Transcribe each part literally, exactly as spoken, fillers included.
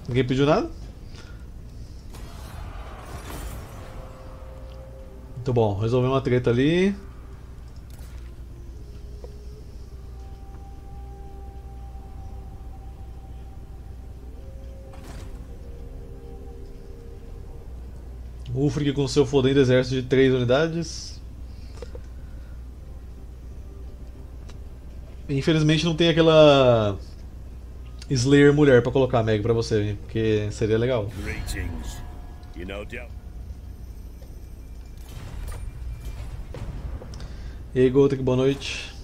Ninguém pediu nada? Muito bom, resolvemos uma treta ali. Ulfric com seu fodendo exército de três unidades. Infelizmente não tem aquela Slayer mulher pra colocar, Meg, pra você, hein? Porque seria legal. E aí, Gotek, boa noite.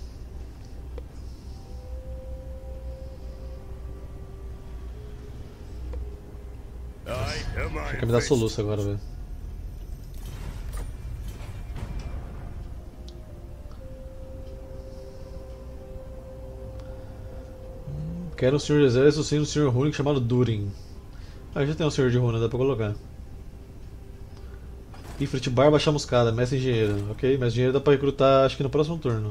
Acho que me dá soluço agora, velho. Quero um senhor de exército sim, um senhor único chamado Durin. Ah, já tem um senhor de runa, dá pra colocar. Ifrit Barba Chamuscada, mestre engenheiro. Ok, mestre engenheiro dá pra recrutar acho que no próximo turno.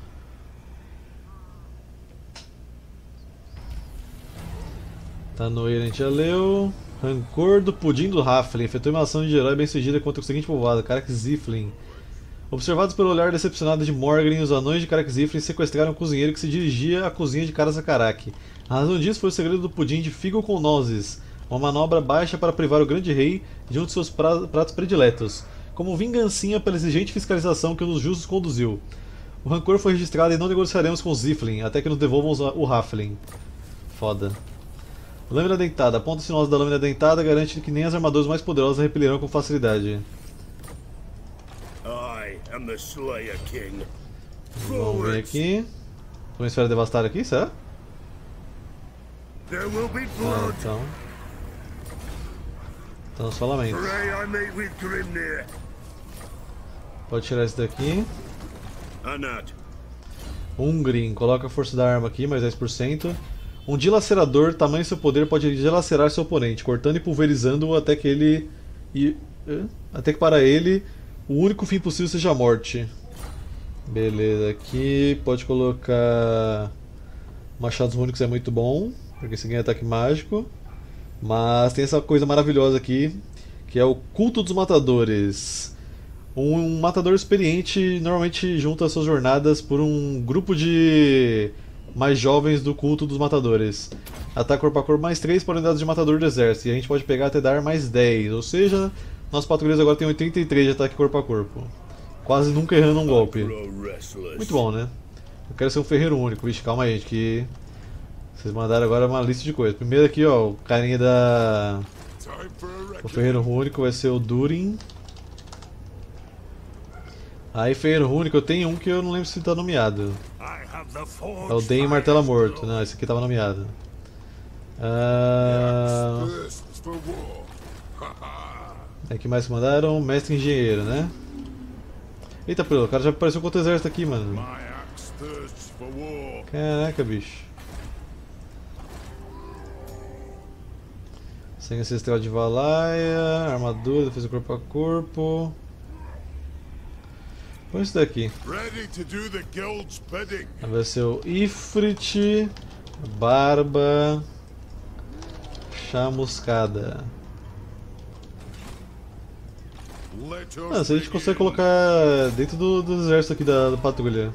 Tá no ele, a gente já leu. Rancor do Pudim do Raflin. Efetuou uma ação de herói bem sucedida contra o seguinte povoado, Karak-Ziflin. Observados pelo olhar decepcionado de Morgrim, os anões de Karak-Ziflin sequestraram um cozinheiro que se dirigia à cozinha de Karasakarak. A razão disso foi o segredo do pudim de figo com nozes, uma manobra baixa para privar o grande rei de um de seus pra pratos prediletos, como vingancinha pela exigente fiscalização que um dos justos conduziu. O rancor foi registrado e não negociaremos com Ziflin, até que nos devolvam o Raflin. Foda. Lâmina dentada. A ponta sinuosa da lâmina dentada garante que nem as armaduras mais poderosas repelirão com facilidade. Vamos ver aqui. Uma esfera devastada aqui, será? Ah, então. Então só lamento. Pode tirar esse daqui. Ungrim, coloca a força da arma aqui, mais dez por cento. Um dilacerador, tamanho seu poder, pode dilacerar seu oponente, cortando e pulverizando-o até que ele. E, até que para ele o único fim possível seja a morte. Beleza, aqui pode colocar. Machados Rúnicos é muito bom, porque você ganha ataque mágico. Mas tem essa coisa maravilhosa aqui, que é o Culto dos Matadores. Um, um matador experiente normalmente junta suas jornadas por um grupo de mais jovens do Culto dos Matadores. Ataque corpo a corpo mais três para unidades de matador do exército, e a gente pode pegar até dar mais dez, ou seja, nossos patrulheiros agora tem oitenta e três de ataque corpo a corpo. Quase nunca errando um golpe. Muito bom, né? Eu quero ser um ferreiro único. Vixe, calma aí, gente, que vocês mandaram agora uma lista de coisas. Primeiro aqui, ó, o carinha da... O ferreiro único vai ser o Durin. Aí, ferreiro único, eu tenho um que eu não lembro se tá nomeado. É o Den Martela Morto. Não, esse aqui tava nomeado. Ah... É que mais que mandaram? Mestre Engenheiro, né? Eita, pelo, o cara já apareceu com outro exército aqui, mano. Caraca, bicho. Sangue Ancestral de Valaya, armadura, defesa corpo a corpo. Põe isso daqui. Vai ser o Ifrit, Barba Chamuscada. Ah, se a gente consegue colocar dentro do, do exército aqui da, da patrulha.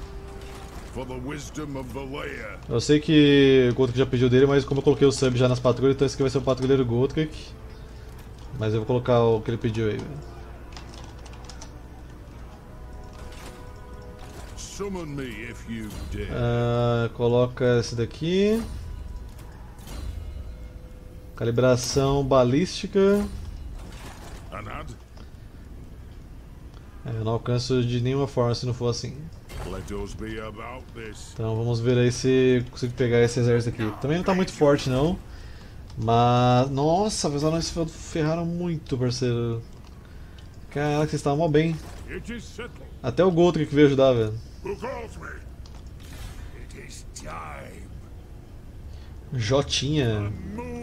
Eu sei que o Gotrek já pediu dele, mas como eu coloquei o sub já nas patrulhas, então esse aqui vai ser o patrulheiro Gotrek. Mas eu vou colocar o que ele pediu aí. Ah, coloca esse daqui. Calibração balística. É, eu não alcanço de nenhuma forma se não for assim. Então vamos ver aí se consigo pegar esse exército aqui. Também não tá muito forte não. Mas... Nossa, os anões ferraram muito, parceiro. Caraca, vocês estavam mal bem. Até o Gotrek que veio ajudar, velho. Jotinha.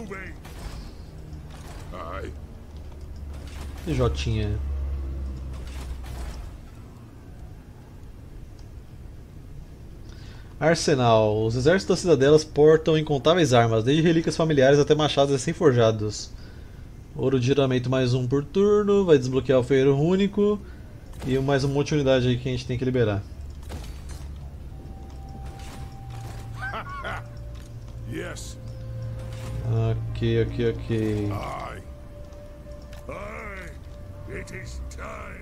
E Jotinha. Arsenal. Os exércitos das cidadelas portam incontáveis armas, desde relíquias familiares até machados recém-forjados. Ouro de giramento mais um por turno, vai desbloquear o feiro único e mais um monte de unidade aí que a gente tem que liberar. Yes. Ok, ok, ok. Aye. Aye. It is time.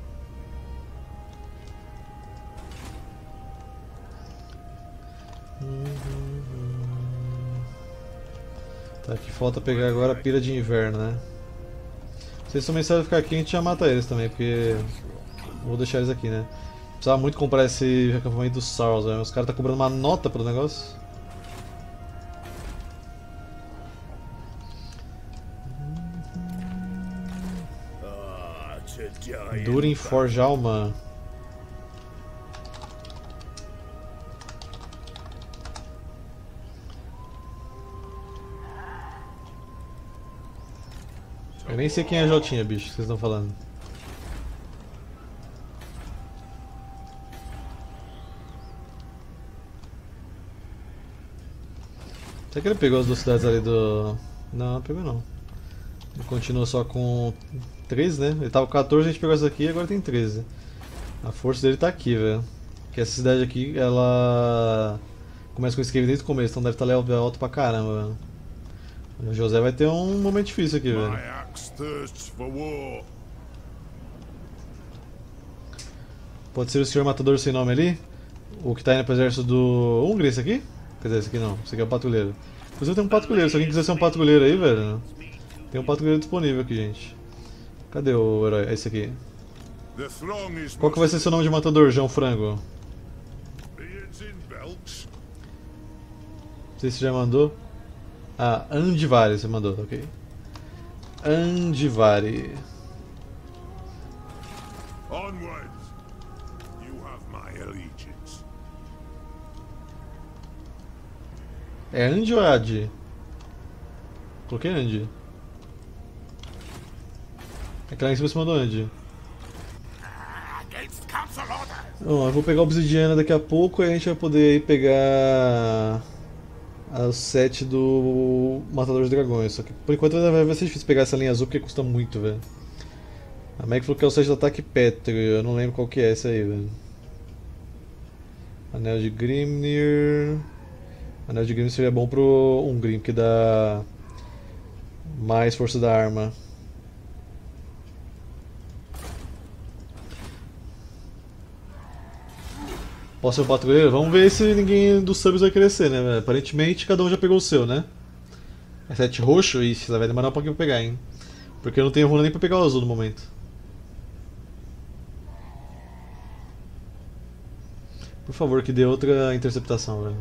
Tá, que falta pegar agora a pira de inverno, né? Se eles começarem a ficar aqui, a gente já mata eles também, porque... Vou deixar eles aqui, né? Precisava muito comprar esse acampamento dos Sauros, né? Os caras tá cobrando uma nota pelo negócio. Durin Forjalma. Eu nem sei quem é a Jotinha, bicho, que vocês estão falando. Será que ele pegou as duas cidades ali do... Não, não pegou não. Ele continua só com treze, né? Ele tava com quatorze, a gente pegou essa aqui e agora tem treze. A força dele tá aqui, velho. Que essa cidade aqui, ela... Começa com escape desde o começo, então deve estar level alto pra caramba, velho. O José vai ter um momento difícil aqui, velho. Pode ser o senhor matador sem nome ali? O que tá indo pro exército do... Hungria, esse aqui? Quer dizer, esse aqui não, esse aqui é o patrulheiro. Inclusive tem um patrulheiro, se alguém quiser ser um patrulheiro aí, velho. Tem um patrulheiro disponível aqui, gente. Cadê o herói? É esse aqui. Qual que vai ser seu nome de matador, João Frango? Não sei se você já mandou. Ah, Andivari você mandou, ok. Andivari. É Andi ou Adi? Coloquei Andi. Aquela em cima você mandou Andi. Bom, eu vou pegar a obsidiana daqui a pouco e a gente vai poder aí pegar a set do Matador de Dragões. Só que por enquanto vai ser difícil pegar essa linha azul porque custa muito, velho. A Meg falou que é o set do ataque Pétreo, eu não lembro qual que é esse aí, velho. Anel de Grimnir. Anel de Grimnir seria bom pro Ungrim, que dá mais força da arma. Posso ser o patrulheiro? Vamos ver se ninguém dos subs vai crescer, né, velho? Aparentemente cada um já pegou o seu, né? É sete roxo? Ixi, vai demorar um pouquinho pra pegar, hein? Porque eu não tenho runa nem pra pegar o azul no momento. Por favor, que dê outra interceptação, velho.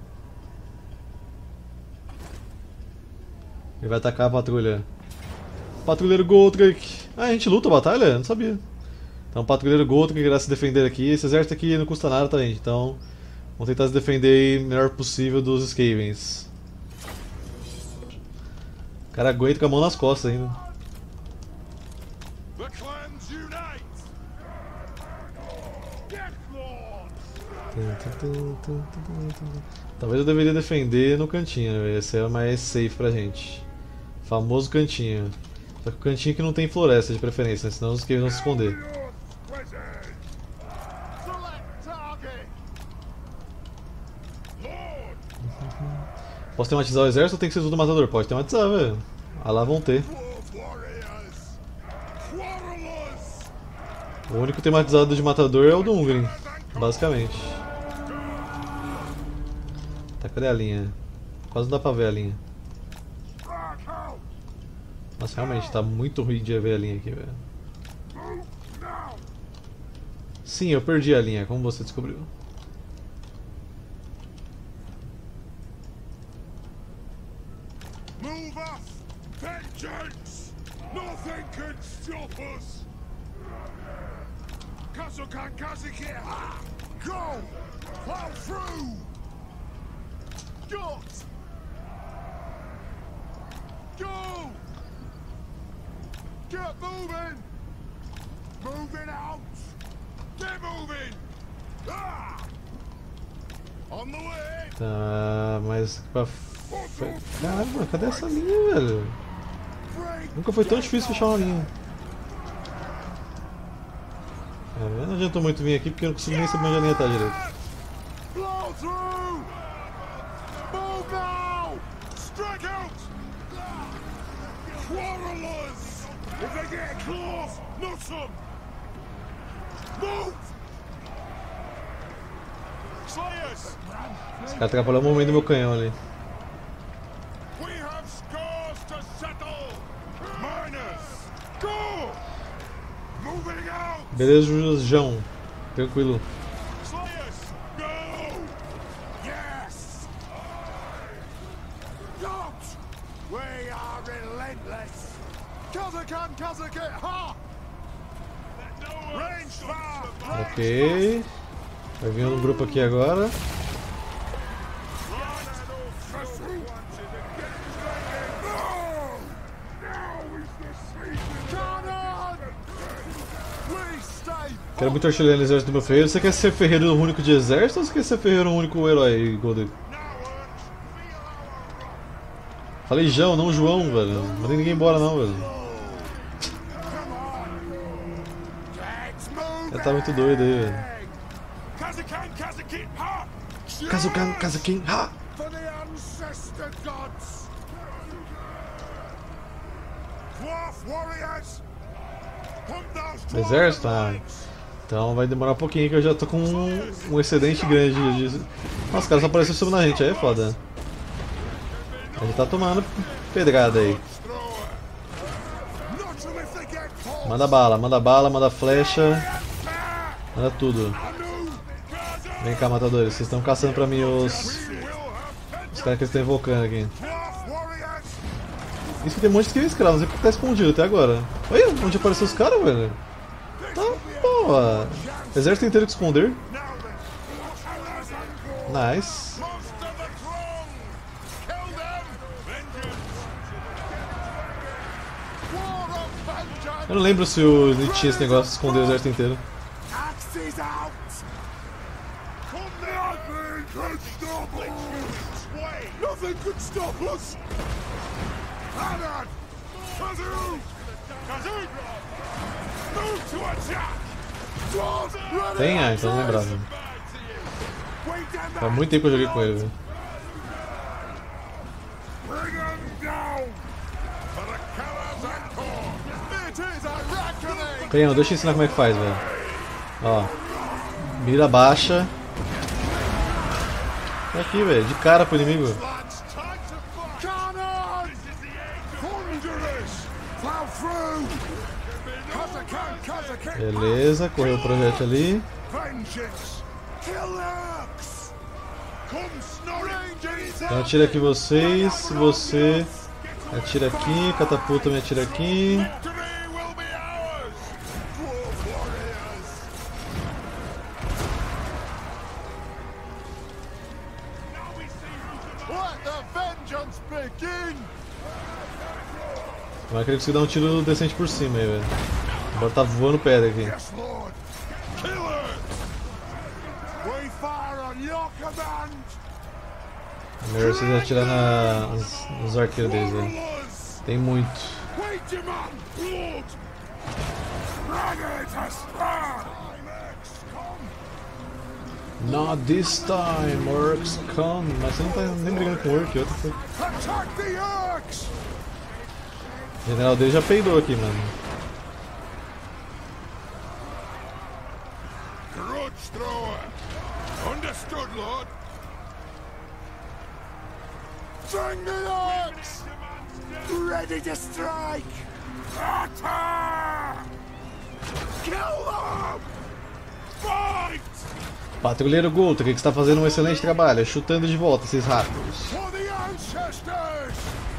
Ele vai atacar a patrulha. Patrulheiro Goldrick. Ah, a gente luta a batalha? Não sabia. Então, patrulheiro Goldrick irá se defender aqui. Esse exército aqui não custa nada, tá, gente? Então, vamos tentar se defender o melhor possível dos Skavens. O cara aguenta com a mão nas costas ainda. Talvez eu deveria defender no cantinho, né? Esse é mais safe pra gente. Famoso cantinho. Só que o cantinho que não tem floresta de preferência, né? Senão os Skavens vão se esconder. Posso tematizar o exército ou tem que ser tudo matador? Pode tematizar, velho. Ah lá vão ter. O único tematizado de matador é o do Ungrim, basicamente. Tá, cadê a linha? Quase não dá pra ver a linha. Nossa, realmente tá muito ruim de ver a linha aqui, velho. Sim, eu perdi a linha, como você descobriu? Go! Plow through! Got! Go! Get moving! Moving out! Get moving! Ah! On the way. Tá, mas pra frente. Caralho, mano, cadê essa linha, velho? Break. Nunca foi tão difícil fechar uma linha. É, não adiantou muito vir aqui porque eu não consigo nem saber onde a linha tá direito. Blow through. Move now. Strike out. Quarrelers. If they get close, not some. Move. Slayers. Esse cara atrapalhou o momento do meu canhão ali. We have scores to settle. Miners. Go. Moving out. Beleza, João. Tranquilo. Slayers, go! Yes! Don't! We are relentless! Kazakan, Kazakan, ha! Range far! Ok. Vai vir um grupo aqui agora. Quero muito artilharia no exército do meu ferreiro. Você quer ser ferreiro único de exército ou você quer ser ferreiro único herói, Golden? Falei João, não João, velho. Não mandei ninguém embora não, velho. Ele tá muito doido aí, velho. Kazakan, Kazakin, ha! Kazukan, Kazukin, ha! For the ancestor gods! Dwarf warriors! Hunt those Exército? Ah, então vai demorar um pouquinho que eu já tô com um, um excedente grande de... Nossa, os caras só apareceram sobre na gente, aí é foda. A gente tá tomando pedrada aí. Manda bala, manda bala, manda flecha. Manda tudo. Vem cá, matadores, vocês estão caçando pra mim os... Os caras que eles estão invocando aqui. Isso que tem um monte de skill escravo, não sei porque tá escondido até agora. Olha onde apareceu os caras, velho. Tá, porra. Exército inteiro que esconder. Nice. Eu não lembro se o Lich tinha esse negócio de esconder o exército inteiro. Axes out! Nothing could stop us! Nothing could stop us! Hanan! Kazoo! Kazoo! Move to attack! Dwarves, run Tem, ah, it! então não lembrava. Wait them Faz back! muito tempo que eu joguei com ele, velho. Bring them down! For the Karazhan Corps! It is a reckoning! Canhão, deixa eu ensinar como é que faz, velho. Ó. Mira baixa. Tá aqui, velho. De cara pro inimigo. Lads, time to fight! Cannon! Thunderous! Plow through! Kazakan, Kazakan! Beleza, correu o projétil ali. Vengeance! Killers! Come Snorri! Então atira aqui vocês. Você atira aqui. Catapulta me atira aqui. Victory will be ours! Dwarf warriors! Let the vengeance begin! Mas eu queria conseguir dar um tiro decente por cima aí, velho. Agora tá voando pedra aqui. Yes, Lord! Killers! We fire on your command! Melhor vocês atirar na, nos, nos arqueiros deles aí. Warlords! Tem muito. We demand blood! Bring it to spur! Not this time, orcs come. Mas você não tá nem brigando com o orc, outra foi. Attack the orcs! O general dele já peidou aqui, mano. Grudge thrower! Understood, Lord! Bring the orcs! Ready to strike! Attack! Kill them! Fight! Patrulheiro Guto, o que que você tá fazendo um excelente trabalho, chutando de volta esses ratos. For the ancestors!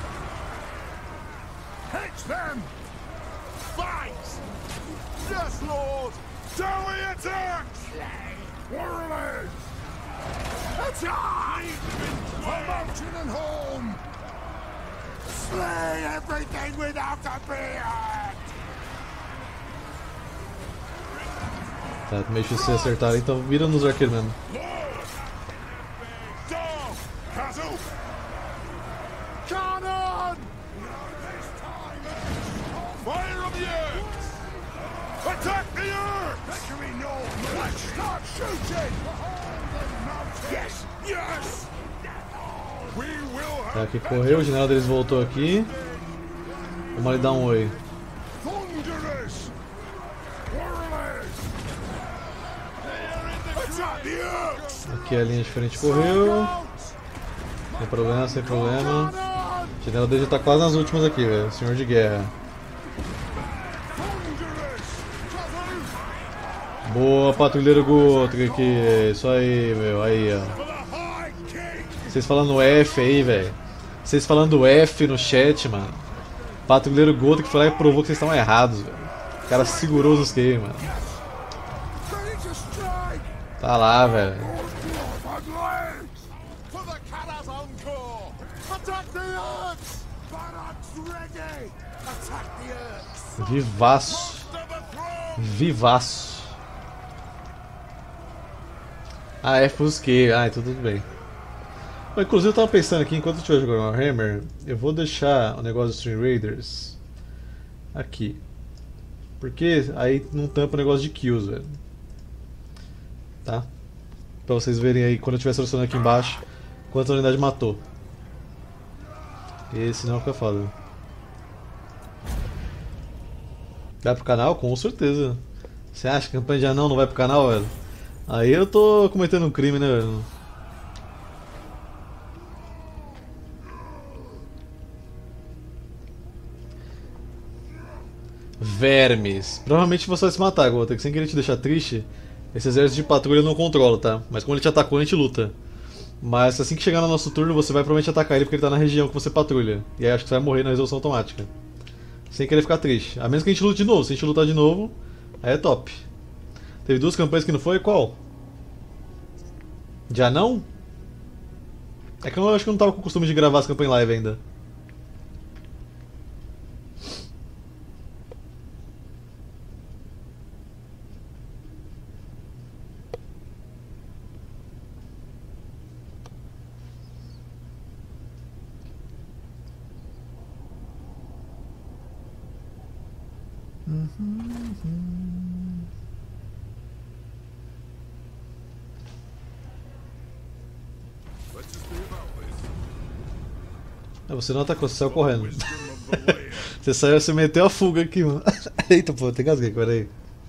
Hit them! Fight! Yes, Lord! Shall we attack? Warriors! Attack! For mountain and home! Slay everything without a beard! Tá meio difícil de acertar, então vira nos arqueiros mesmo. Attack the earth! Let's start shooting! Yes! Yes! We will Tá, have aqui correu, o general deles voltou aqui. Vamos ali dar um oi. thunderers! Warriors! Attack the orcs! Aqui a linha de frente correu. Sem problema, sem problema. O general dele já tá quase nas últimas aqui, velho. Senhor de guerra. Boa, patrulheiro Gotrek aqui. Isso aí, meu. Aí, ó. Vocês falando F aí, velho. Vocês falando F no chat, mano. Patrulheiro Gotrek foi lá e provou que vocês estão errados, velho. O cara segurou os Q, mano. Tá lá, velho. Vivaço. Vivaço. Ah, é Fusquei. Ah, então tudo bem. Bom, inclusive eu tava pensando aqui, enquanto eu estiver jogando Warhammer, eu vou deixar o negócio dos Stream Raiders aqui. Porque aí não tampa o negócio de kills, velho. Tá? Pra vocês verem aí, quando eu estiver selecionando aqui embaixo, quanta unidade matou. E senão fica foda. Vai pro canal? Com certeza. Você acha que a campanha de anão não vai pro canal, velho? Aí eu tô cometendo um crime, né, velho? Vermes. Provavelmente você vai se matar, Gota, que sem querer te deixar triste, esse exército de patrulha eu não controlo, tá? Mas como ele te atacou, a gente luta. Mas assim que chegar no nosso turno, você vai provavelmente atacar ele porque ele tá na região que você patrulha. E aí acho que você vai morrer na resolução automática. Sem querer ficar triste. A menos que a gente lute de novo. Se a gente lutar de novo, aí é top. Teve duas campanhas que não foi? Qual? Já não? É que eu acho que eu não tava com o costume de gravar as campanhas em live ainda. Você não atacou, você saiu correndo. Você saiu, você meteu a fuga aqui, mano. Eita, pô, tem gasguei, peraí.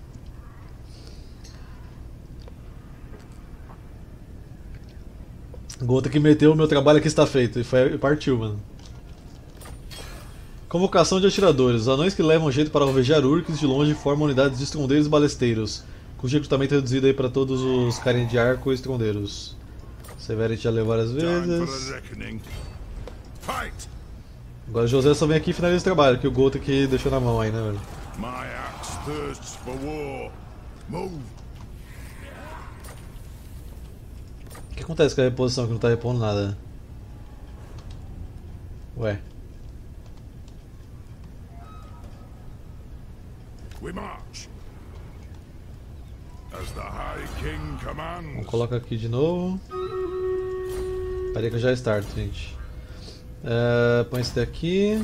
Gota que meteu, o meu trabalho aqui está feito. E foi, partiu, mano. Convocação de atiradores. Os anões que levam jeito para alvejar urques de longe formam unidades de estrondeiros e balesteiros, cujo recrutamento é reduzido aí para todos os carinha de arco e estrondeiros. Severity já leu várias vezes. Agora o José só vem aqui e finaliza o trabalho, que o Gota que deixou na mão aí, né, velho? O que acontece com a reposição que não tá repondo nada? Ué. Vamos colocar aqui de novo. Peraí que eu já start, gente. Uh, põe esse daqui.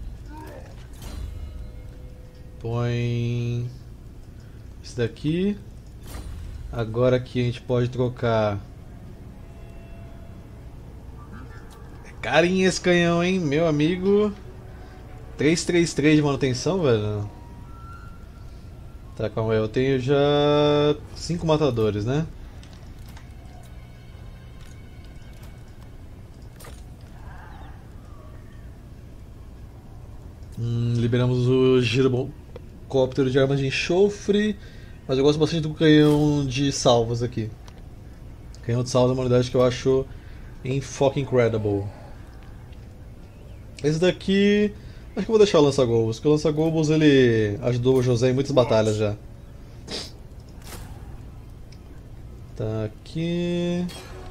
Põe esse daqui. Agora aqui a gente pode trocar. Carinha esse canhão, hein, meu amigo. trezentos e trinta e três de manutenção, velho. Tá, calma aí, eu tenho já cinco matadores, né? Hum, liberamos o girocóptero de armas de enxofre, mas eu gosto bastante do canhão de salvas aqui. Canhão de salvas é uma unidade que eu acho em fucking incredible. Esse daqui, acho que eu vou deixar o lança-gobos, porque o lança-gobos ele ajudou o José em muitas batalhas já. Tá aqui.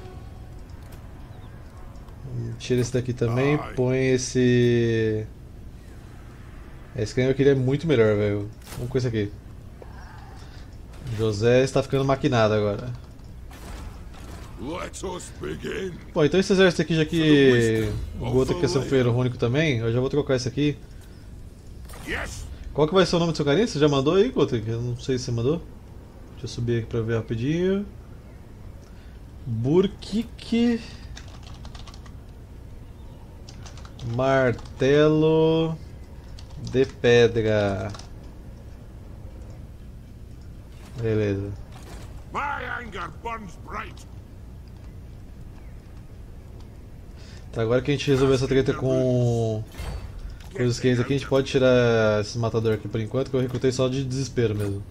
Tira esse daqui também, põe esse... Esse canhão aqui é muito melhor, velho. Vamos com esse aqui. O José está ficando maquinado agora. Bom, então esse exército aqui, já que o Gota quer ser um ferreiro único também, eu já vou trocar esse aqui. Qual que vai ser o nome do seu carinha? Você já mandou aí, Gotek? Eu não sei se você mandou. Deixa eu subir aqui pra ver rapidinho. Burkik Martelo de Pedra. Beleza. My anger burns bright. Tá, agora que a gente resolveu essa treta com, com os skins aqui, a gente pode tirar esse matador aqui por enquanto, que eu recrutei só de desespero mesmo.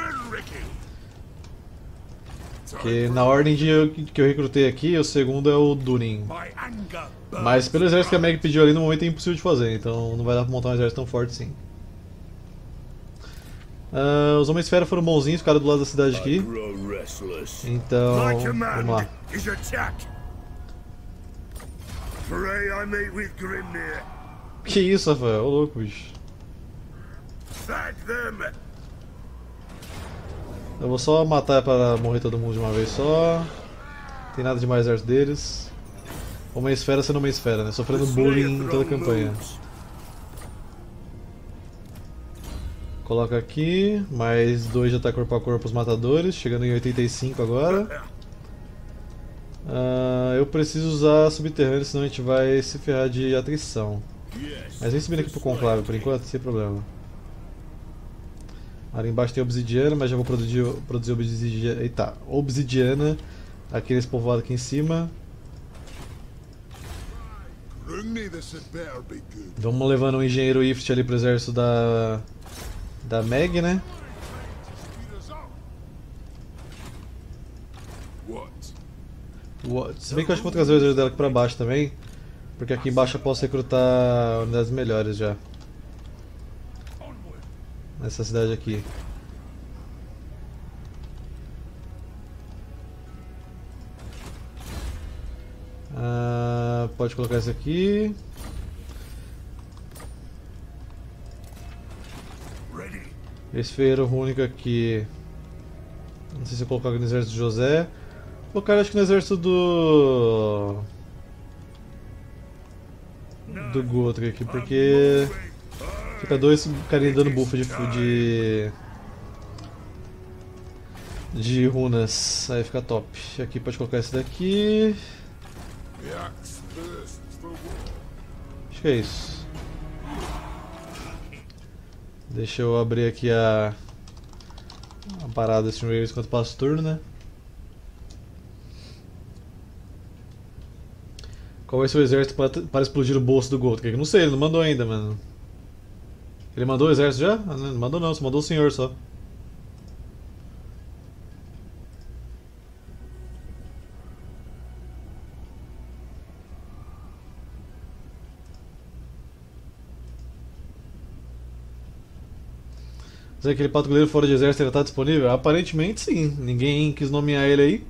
Porque na ordem de eu, que eu recrutei aqui, o segundo é o Durin. Mas pelo exército que a Meg pediu ali, no momento é impossível de fazer, então não vai dar pra montar um exército tão forte assim. Uh, os Homens-Fera foram bonzinhos, ficaram do lado da cidade aqui. Então, vamos lá. Que isso, Rafael? Ô louco, bicho. Eu vou só matar para morrer todo mundo de uma vez só. Não tem nada de mais exército deles. Uma esfera sendo uma esfera, né? Sofrendo bullying em toda a campanha. Coloca aqui, mais dois de ataque corpo a corpo os matadores, chegando em oitenta e cinco agora. Uh, eu preciso usar subterrâneo, senão a gente vai se ferrar de atrição. Mas vem subindo aqui pro conclave por enquanto, sem problema. Ali embaixo tem obsidiana, mas já vou produzir, produzir obsidiana. Eita, obsidiana aqui nesse povoado aqui em cima. Vamos levando um engenheiro Ifrit ali pro exército da. da Meg, né? What? Se bem que eu acho que vou trazer o exército dela aqui pra baixo também. Porque aqui embaixo eu posso recrutar unidades melhores já. Nessa cidade aqui. Ah, pode colocar esse aqui. Esse ferreiro único aqui. Não sei se eu colocar no exército de José. Vou colocar acho que no exército do. Do Gotrek aqui, porque. Fica dois carinha dando buff de. de. de runas. Aí fica top. Aqui pode colocar esse daqui. Acho que é isso. Deixa eu abrir aqui a. a parada desse Raiders enquanto passa o turno, né? Qual vai ser o exército para, para explodir o bolso do Gotrek? Não sei, ele não mandou ainda, mano. Ele mandou o exército já? Ah, não mandou não, só mandou o senhor só. Será que aquele patrulheiro fora de exército ainda está disponível? Aparentemente sim, ninguém quis nomear ele aí.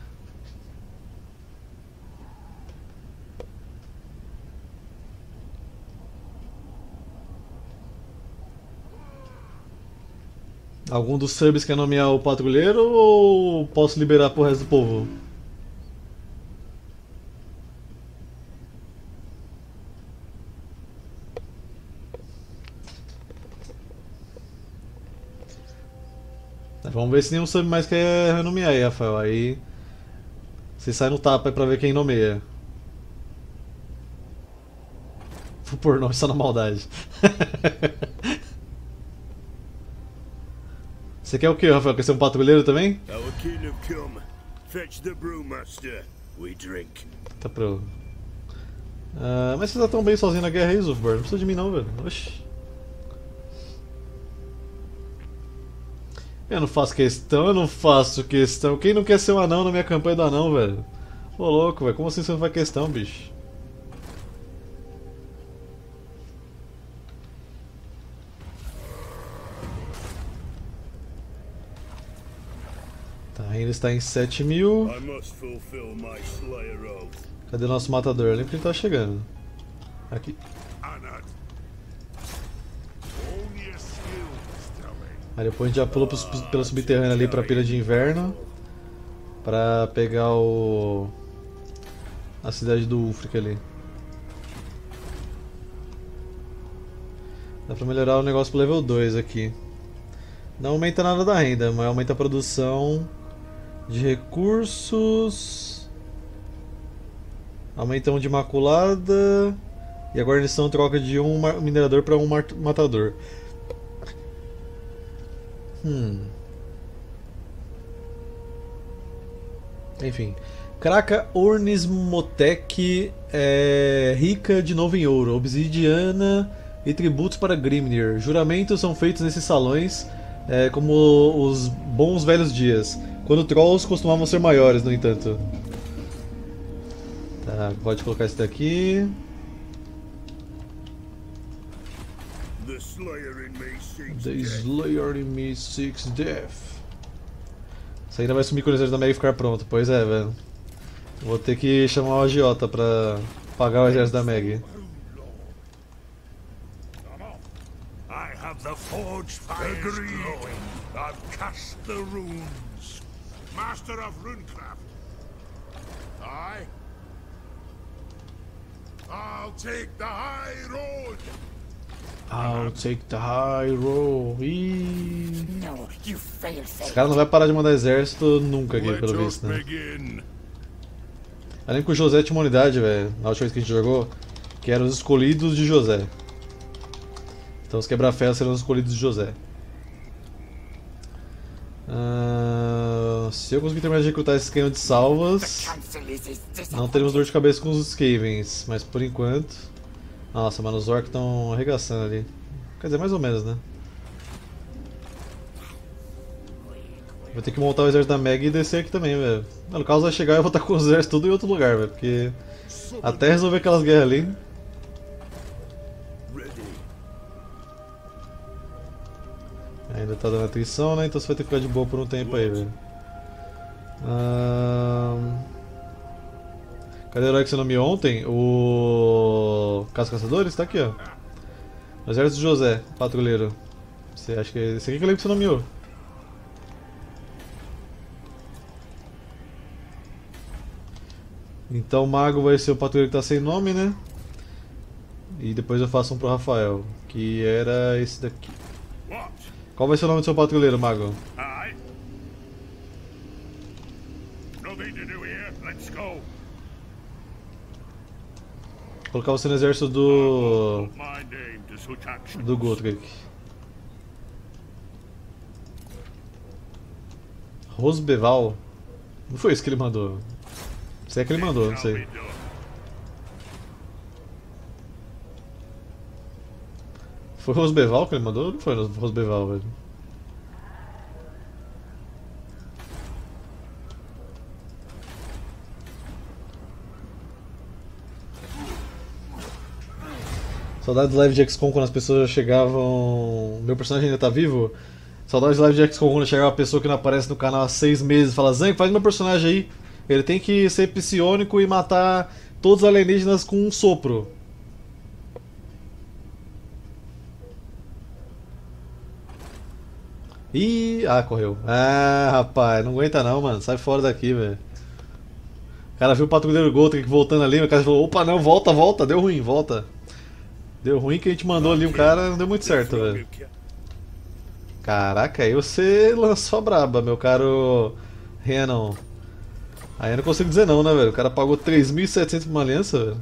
Algum dos subs quer nomear o patrulheiro ou posso liberar pro resto do povo? Tá, vamos ver se nenhum sub mais quer nomear aí, Rafael. Aí você sai no tapa aí pra ver quem nomeia. Vou pôr nome só na maldade. Você quer o que, Rafael? Quer ser um patrulheiro também? Tá pro. Uh, mas você tá tão bem sozinho na guerra aí, Zufbar? Não precisa de mim não, velho. Oxi. Eu não faço questão, eu não faço questão. Quem não quer ser um anão na minha campanha do anão, velho? Ô louco, velho. Como assim você não faz questão, bicho? Tá, ainda está em sete mil. Cadê o nosso matador? Lembra que ele tá chegando. Aqui. Aí depois a gente já pula pelo subterrâneo ali pra pilha de inverno. Pra pegar o. a cidade do Ulfric ali. Dá pra melhorar o negócio pro level dois aqui. Não aumenta nada da renda, mas aumenta a produção de recursos. Aumenta um de maculada. E a guarnição troca de um minerador para um matador. Hum. Enfim. Kraka Ornismotec é rica de novo em ouro, obsidiana e tributos para Grimnir. Juramentos são feitos nesses salões, é, como os bons velhos dias, quando trolls costumavam ser maiores, no entanto. Tá, pode colocar esse daqui. The Slayer in me seeks The death. Slayer in me seeks death. Isso ainda vai sumir quando o exército da Meg ficar pronto, pois é, velho. Vou ter que chamar o agiota pra pagar o exército da Meg. I have the forged fires glowing. I've cast the runes. Master of runecraft. I. I'll take the high road. I'll take the high road. Ih. No, you failsafe. Esse cara não vai parar de mandar exército nunca aqui, Let pelo us visto, né? begin. Além que o José tinha uma unidade, velho, na última vez que a gente jogou, que eram os escolhidos de José. Então os quebra-ferros serão os escolhidos de José. Uh, se eu conseguir terminar de recrutar esse canhão de salvas, não teremos dor de cabeça com os Skavens, mas por enquanto... Nossa, mano, os orcs estão arregaçando ali. Quer dizer, mais ou menos, né? Vou ter que montar o exército da Meg e descer aqui também, velho. No caso vai chegar e eu vou estar com o exército tudo em outro lugar, velho. Porque até resolver aquelas guerras ali. Ainda tá dando atrição, né? Então você vai ter que ficar de boa por um tempo aí, velho. Ahn... Cadê o herói que você nomeou ontem? O... Caso Caçadores? Tá aqui, ó. O exército de José, patrulheiro. Você acha que é esse aqui que eu lembro que você nomeou? Então o mago vai ser o patrulheiro que tá sem nome, né? E depois eu faço um pro Rafael, que era esse daqui. What? Qual vai ser o nome do seu patrulheiro, mago? I. Nothing to do here. Let's go. Vou colocar você no exército do... Put my name to such action. do Gotrek. Rosbeval? Não foi isso que ele mandou. Se é que ele mandou, não sei. Foi Rosbeval que ele mandou ou não foi Rosbeval, velho? Saudades de live de X COM quando as pessoas chegavam... Meu personagem ainda tá vivo? Saudades de live de X COM quando chegava uma pessoa que não aparece no canal há seis meses e fala: Zank, faz meu personagem aí. Ele tem que ser psionico e matar todos os alienígenas com um sopro. Ih, ah, correu. Ah, rapaz, não aguenta não, mano. Sai fora daqui, velho. O cara viu o patrulheiro Gotrek voltando ali, o cara falou: opa, não, volta, volta, deu ruim, volta. Deu ruim que a gente mandou ali um cara, não deu muito certo, velho. Caraca, aí você lançou a braba, meu caro Renan. Aí eu não consigo dizer não, né, velho? O cara pagou três mil e setecentos por uma aliança, velho.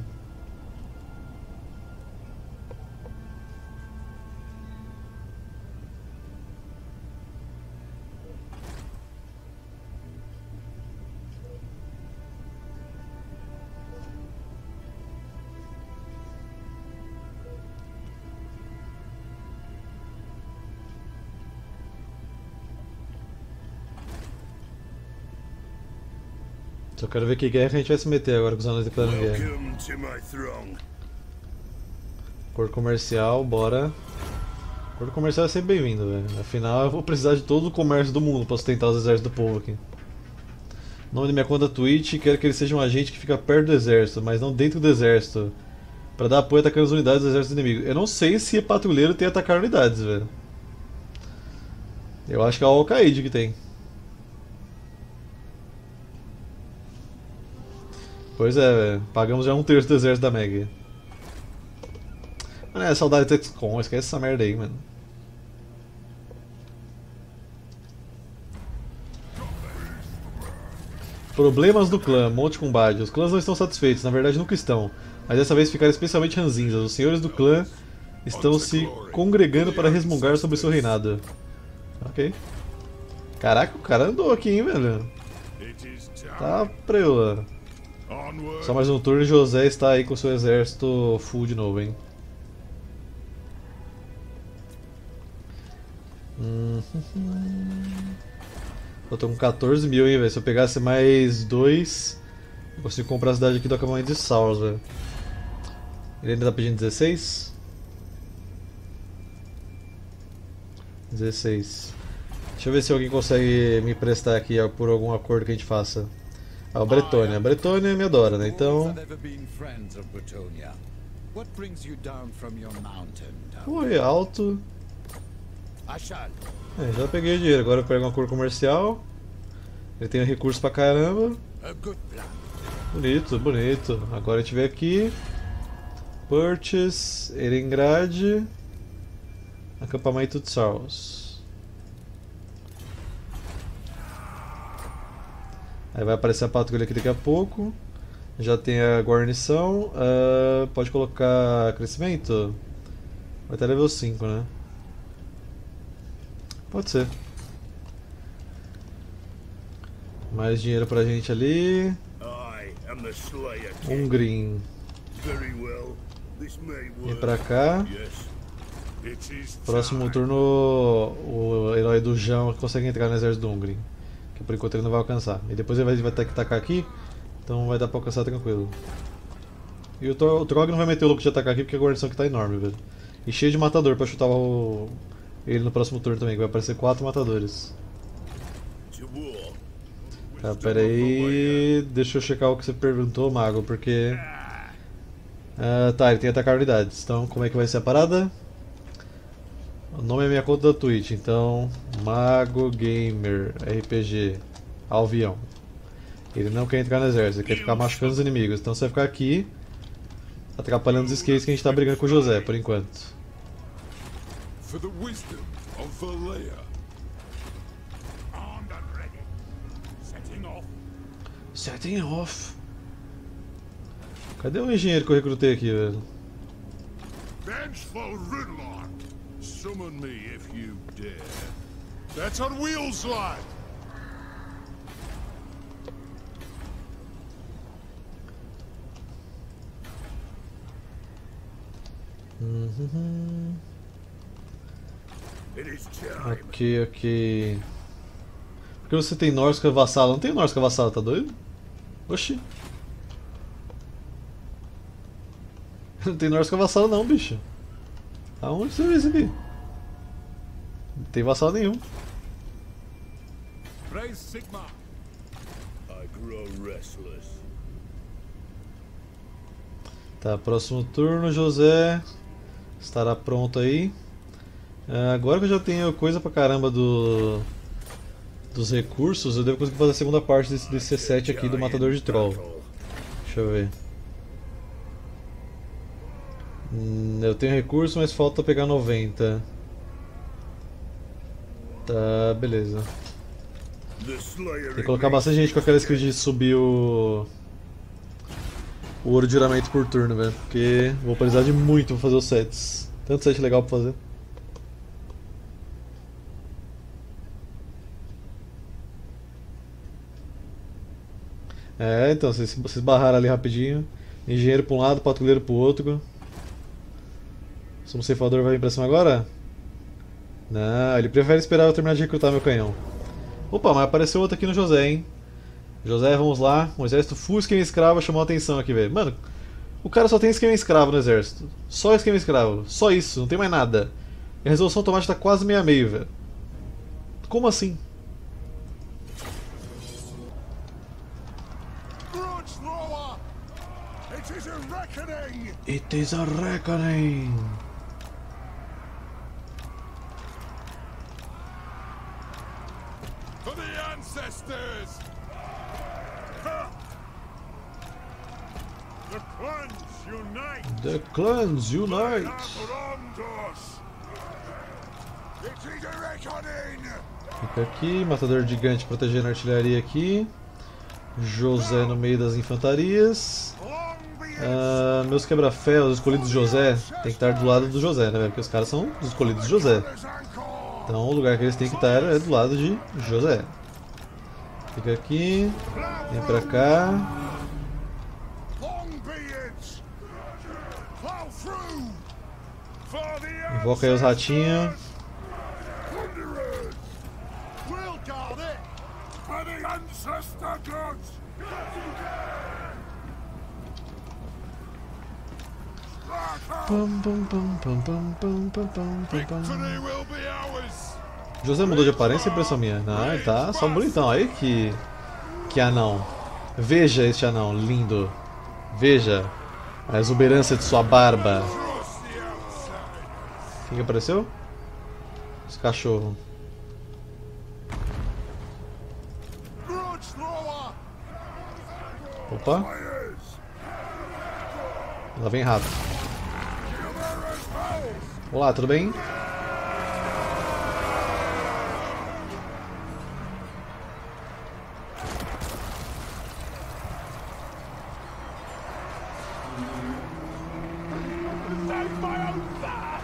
Só quero ver que guerra a gente vai se meter agora com os anões declarando guerra. Welcome to my throne. Acordo comercial, bora. Acordo comercial é sempre bem-vindo, velho. Afinal, eu vou precisar de todo o comércio do mundo pra sustentar os exércitos do povo aqui. Nome da minha conta Twitch, quero que ele seja um agente que fica perto do exército, mas não dentro do exército. Pra dar apoio atacando as unidades do exército inimigo. Eu não sei se patrulheiro tem atacar unidades, velho. Eu acho que é o Al-Qaeda que tem. Pois é, velho. Pagamos já um terço do exército da Meg. Mano, é saudade do X COM, esquece essa merda aí, mano. Problemas do clã, monte combate. Os clãs não estão satisfeitos, na verdade nunca estão. Mas dessa vez ficaram especialmente ranzinhas. Os senhores do clã estão se congregando para resmungar sobre seu reinado. Ok. Caraca, o cara andou aqui, hein, velho. Tá preula. Só mais um turno e José está aí com seu exército full de novo, hein. Hum, eu tô com quatorze mil, hein, velho. Se eu pegasse mais dois, eu consigo comprar a cidade aqui do acampamento de Saus, velho. Ele ainda tá pedindo dezesseis? dezesseis. Deixa eu ver se alguém consegue me emprestar aqui ó, por algum acordo que a gente faça. Ah, o Bretônia. A Bretônia me adora, né? Então. Foi alto. É, já peguei dinheiro, agora eu pego um acordo comercial. Ele tem recursos pra caramba. Bonito, bonito. Agora a gente vem aqui. Purchase, Erengrad, acampamento de Saus. Aí vai aparecer a patrulha aqui daqui a pouco. Já tem a guarnição. Uh, pode colocar crescimento? Vai até level cinco, né? Pode ser. Mais dinheiro pra gente ali. Um green. Vem pra cá. Próximo turno o herói do Jão consegue entrar no exército do Ungrim. Que por enquanto ele não vai alcançar. E depois ele vai, vai ter que atacar aqui. Então vai dar pra alcançar tranquilo. E o, o Trog não vai meter o louco de atacar aqui porque a guarnição aqui tá enorme, velho. E cheio de matador pra chutar o, ele no próximo turno também, que vai aparecer quatro matadores. Tá, pera aí. Deixa eu checar o que você perguntou, Mago, porque... Uh, tá, ele tem atacar unidades. Então, como é que vai ser a parada? O nome é minha conta da Twitch, então... Mago Gamer R P G Alvião. Ele não quer entrar no exército, ele quer ficar machucando os inimigos. Então você vai ficar aqui, atrapalhando os skates que a gente tá brigando com o José, por enquanto. Setting off. Cadê o engenheiro que eu recrutei aqui, velho? Vengeful Ridlock, summon me if you dare. That's on wheels, lad. Uhum. Ok, ok. Por que você tem Norsca vassalo? Não tem Norsca vassalo, tá doido? Oxi. Não tem Norsca vassalo não, bicho. Aonde você vê isso aqui? Não tem vassalo nenhum. Tá, próximo turno, José. Estará pronto aí. Uh, agora que eu já tenho coisa pra caramba do, dos recursos, eu devo conseguir fazer a segunda parte desse, desse C sete aqui do Matador de Troll. Deixa eu ver. Hum, eu tenho recurso, mas falta pegar noventa. Tá, beleza. Tem que colocar bastante gente com aquela skill de subir o... o ouro de juramento por turno, velho. Porque vou precisar de muito pra fazer os sets. Tanto set legal pra fazer. É, então, vocês, vocês barraram ali rapidinho. Engenheiro pra um lado, patrulheiro pro outro. O sumo ceifador vai vir pra cima agora? Não, ele prefere esperar eu terminar de recrutar meu canhão. Opa, mas apareceu outro aqui no José, hein? José, vamos lá. Um exército full esquema escravo chamou a atenção aqui, velho. Mano, o cara só tem esquema escravo no exército. Só esquema escravo. Só isso, não tem mais nada. E a resolução automática tá quase meio a meio, velho. Como assim? It is a reckoning. For the ancestors. The Clans unite! The Clans Unite! Around us! It is a reckoning! Fica aqui, matador gigante protegendo a artilharia aqui. José no meio das infantarias. Long be it! Ah, meus quebra-fé, os escolhidos de José, tem que estar do lado do José, né, velho? Porque os caras são os escolhidos de José. Então o lugar que eles têm que estar é do lado de José. Fica aqui, vem pra cá. Long be it! Plow through! For the Invoca aí os ratinhos. Wanderers! We'll guard it! For the ancestor gods! Pam, pam, pam, pam, pam, pam, pam, pam, pam, pam. Victory will be ours! José mudou de aparência, impressão minha. Não, ele tá só bonitão. Aí que. Que anão. Veja este anão lindo. Veja a exuberância de sua barba. Trust the outside! Quem que apareceu? Esse cachorro. Grudge thrower! Opa, Players! lá vem rato. Chivalrous foes! Olá, tudo bem? Save my own fire!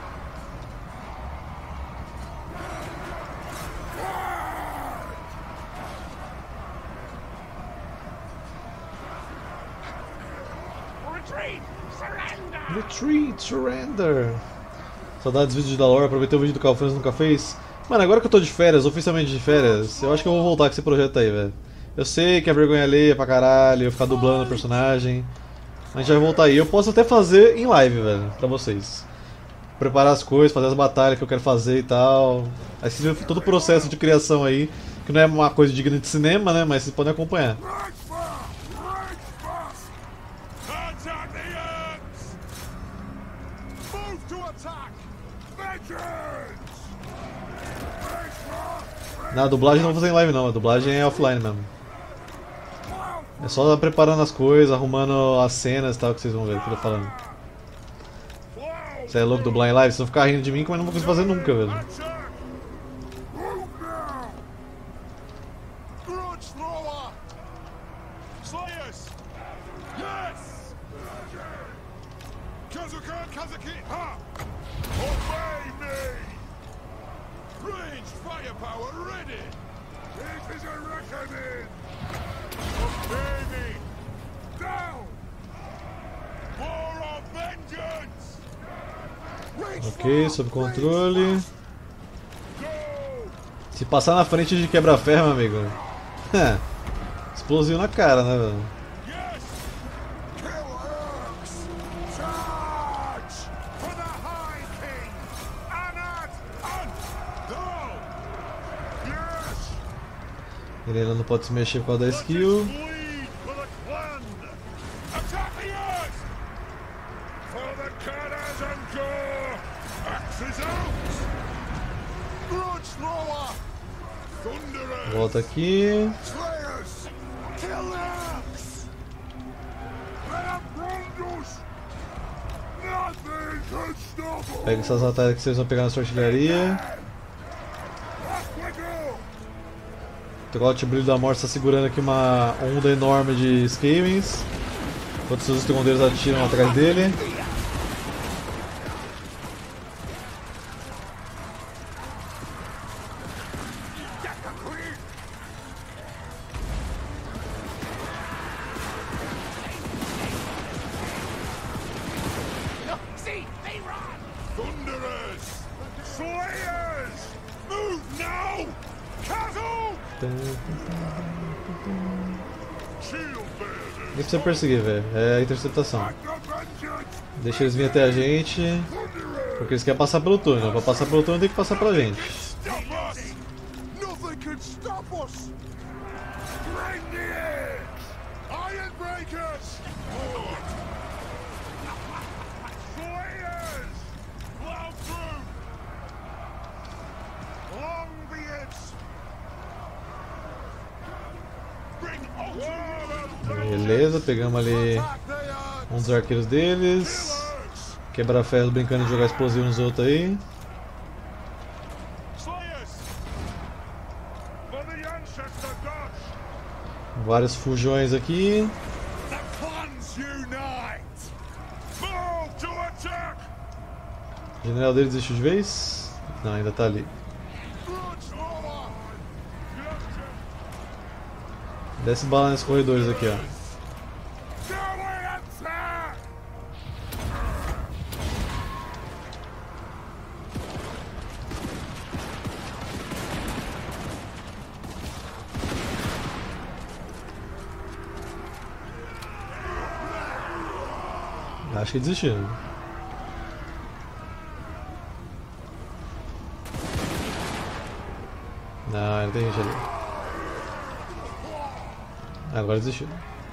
Retreat! Surrender! Retreat, surrender. Saudades dos vídeos da lore, aproveitei o vídeo do Calfranes nunca fez. Mano, agora que eu tô de férias, oficialmente de férias, eu acho que eu vou voltar com esse projeto aí, velho. Eu sei que é vergonha alheia pra caralho, eu ficar dublando o personagem. A gente vai voltar aí. Eu posso até fazer em live, velho, pra vocês. Preparar as coisas, fazer as batalhas que eu quero fazer e tal. Aí vocês viram todo o processo de criação aí, que não é uma coisa digna de cinema, né, mas vocês podem acompanhar. Right fire! Right fast! Attack the ants! Move to attack! Vengeance! Right fast! Na dublagem não vou fazer em live não, a dublagem é offline mesmo. É só preparando as coisas, arrumando as cenas e tal que vocês vão ver o que eu tô falando. Você é louco dublar em live? Vocês vão ficar rindo de mim como eu não vou conseguir fazer nunca, velho. Attack! Move now! Grudge thrower! Slayers! Yes! Kazuka Kazuki ha! Obey me! Ranged firepower ready! This is a reckoning! Obey me! Down! For of vengeance! Ok, sob controle. Go! Se passar na frente de quebra-ferro, meu amigo. Explosivo na cara, né, velho? Yes! Kill orcs! Charge! For the High King! Anat! Ant! Go! Yes! Ele ainda não pode se mexer por causa da skill. Bleed for the clan! Attack the earth! For the Karas and Gore! Axes out! Grudge thrower! Thunderer! Volta aqui. Slayers! Kill the axe! Let them brundles! Nothing can stop us! Pega essas batalhas que vocês vão pegar na sua artilharia. Off we go! O Tecote Brilho da Morte está segurando aqui uma onda enorme de Skavens. Enquanto seus escondeiros atiram atrás dele. See, they run! Thunderers! Slayers! Move now! Cattle! Shield bearers! Nem precisa perseguir, velho. É a interceptação. The vengeance! Deixa eles virem até a gente. Thunderers! Porque eles querem passar pelo túnel. Pra passar pelo túnel tem que passar pra gente. Stop us! Nothing can stop us! Bring the edge! Iron breakers! Slayers! Plow through! Long be it! Bring ultimate Beleza, pegamos ali attack the earth! Um dos arqueiros deles. Quebrar ferro brincando de jogar explosivo nos outros aí. Vários fujões aqui. O general dele desistiu de vez? Não, ainda tá ali. Desce bala nesses corredores aqui, ó. Acho que desistiu. Não, ainda tem gente ali. Agora desistiu.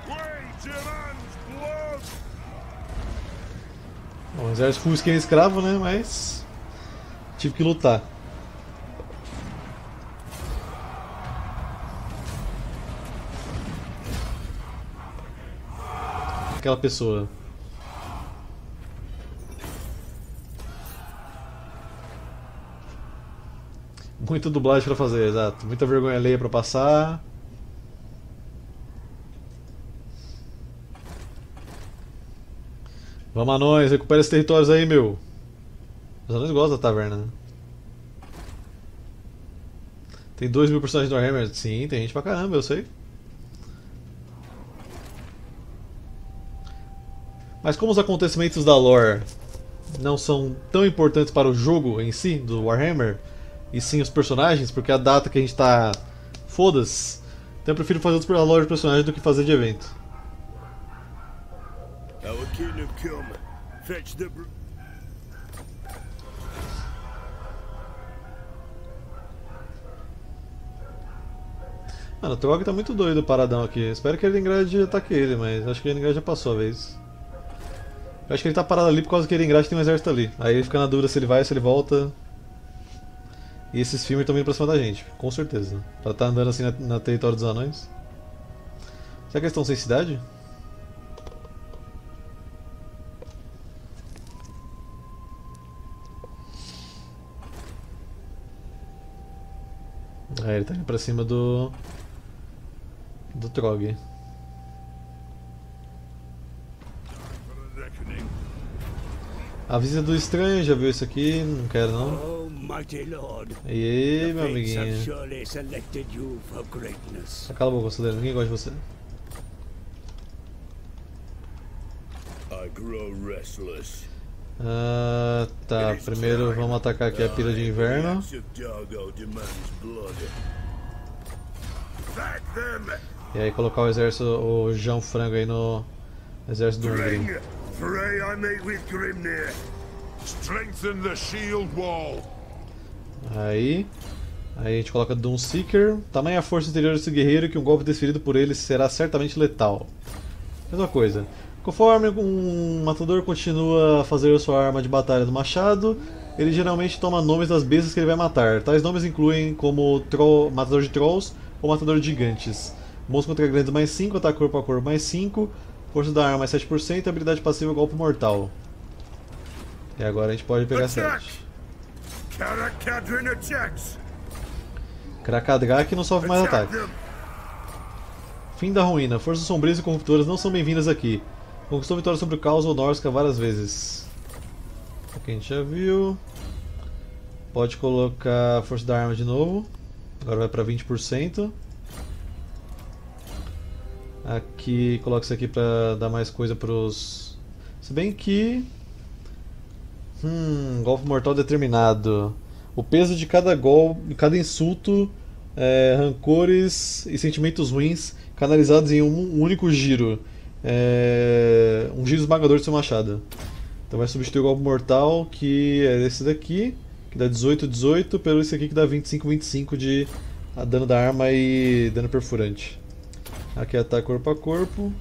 Bom, o exército full skin é escravo, né? Mas tive que lutar. Aquela pessoa. Muita dublagem pra fazer, exato. Muita vergonha alheia pra passar. Vamos, anões, recupera esses territórios aí, meu. Os anões gostam da taverna, né? Tem dois mil personagens do Warhammer? Sim, tem gente pra caramba, eu sei. Mas como os acontecimentos da lore não são tão importantes para o jogo em si, do Warhammer, e sim os personagens, porque a data que a gente tá... foda-se. Então eu prefiro fazer a lore de personagem do que fazer de evento. Mano, o Trog tá muito doido, paradão aqui. Espero que Elengrad ataque ele, mas acho que Elengrad já passou a vez. Eu acho que ele tá parado ali por causa que Elengrad tem um exército ali. Aí ele fica na dúvida se ele vai, se ele volta. E esses filmes estão vindo pra cima da gente, com certeza. Pra estar andando assim na, na território dos anões. Será que eles estão sem cidade? É, ele tá indo pra cima do... do Trog. A visita do estranho, já viu isso aqui? Não quero não. E aí, meu amiguinho? Cala a boca, conselheiro, ninguém gosta de você. Ah, tá, primeiro vamos atacar aqui a pilha de inverno. E aí colocar o exército, o João Frango aí no exército do Ungrim. Aí, aí a gente coloca Doomseeker. Tamanha a força interior desse guerreiro que um golpe desferido por ele será certamente letal. Mesma coisa. Conforme um matador continua a fazer sua arma de batalha do machado, ele geralmente toma nomes das bestas que ele vai matar. Tais nomes incluem como troll, matador de trolls ou matador de gigantes. Monstro contra grandes mais cinco, ataque corpo a corpo mais cinco, força da arma mais sete por cento, habilidade passiva golpe mortal. E agora a gente pode pegar sete. Krakadrak não sofre mais ataque. Fim da ruína. Forças sombrias e corruptoras não são bem-vindas aqui. Conquistou vitória sobre o caos ou Norska várias vezes. Aqui a gente já viu. Pode colocar a força da arma de novo. Agora vai para vinte por cento. Aqui, coloca isso aqui para dar mais coisa para os... Se bem que... Hum, golpe mortal determinado. O peso de cada golpe, cada insulto, é, rancores e sentimentos ruins canalizados em um único giro. É, um giro esmagador do seu machado. Então vai substituir o golpe mortal, que é esse daqui, que dá dezoito, dezoito, pelo esse aqui que dá vinte e cinco, vinte e cinco de dano da arma e dano perfurante. Aqui é ataque corpo a corpo.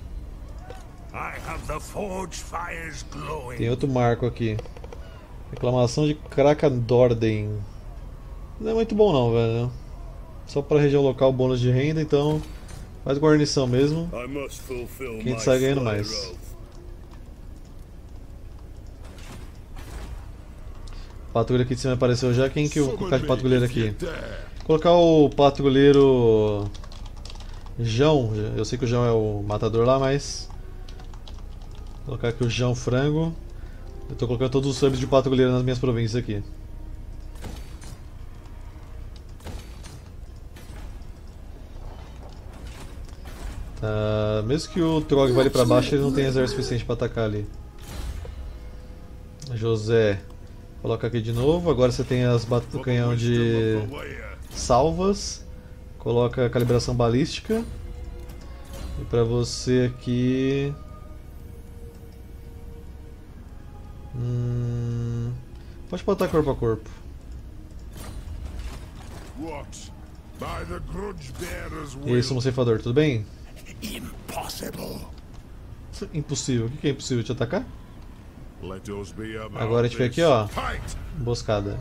Tem outro marco aqui. Reclamação de Krakadorden. Não é muito bom não, velho. Só para região local bônus de renda, então faz guarnição mesmo. Que a gente sai ganhando mais. patrulha aqui de cima apareceu já. Quem que eu vou colocar de patrulheiro aqui? Vou colocar o patrulheiro João. Eu sei que o João é o matador lá, mas vou colocar aqui o João Frango. Eu tô colocando todos os subs de patrulheiro nas minhas províncias aqui. Tá, mesmo que o Trog vá ali pra baixo, ele não tem exército suficiente pra atacar ali. José, coloca aqui de novo. Agora você tem as o canhão de salvas. Coloca a calibração balística. E pra você aqui... Hum... Pode botar corpo a corpo. E aí, sumo ceifador, tudo bem? Impossible. Impossível. O que é impossível? Te atacar? Agora a gente vem aqui, ó. Emboscada.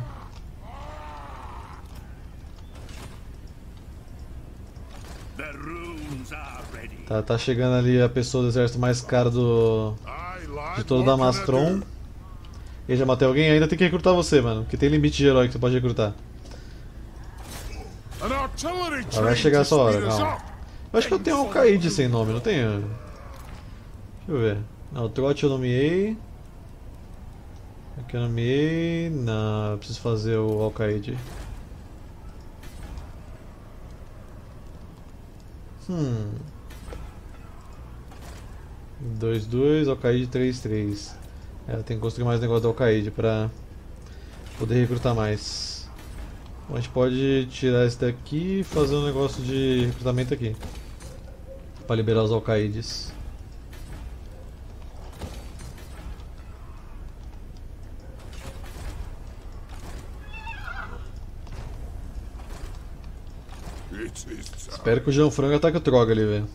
Tá, tá chegando ali a pessoa do exército mais caro do... de todo o Damastron. E já matei alguém? Ainda tem que recrutar você, mano. Porque tem limite de herói que você pode recrutar. Ah, vai chegar essa hora, calma. Eu acho que eu tenho um Alcaide sem nome, não tenho? Deixa eu ver. Não, o Trot eu nomeei. Aqui eu nomeei. Não, eu preciso fazer o Alcaide. Hum. dois dois, Alcaide três três. É, eu tenho que construir mais negócio do Alcaide pra poder recrutar mais. Bom, a gente pode tirar esse daqui e fazer um negócio de recrutamento aqui para liberar os Alcaides. Espero que o João Frango ataque o Trog ali, velho.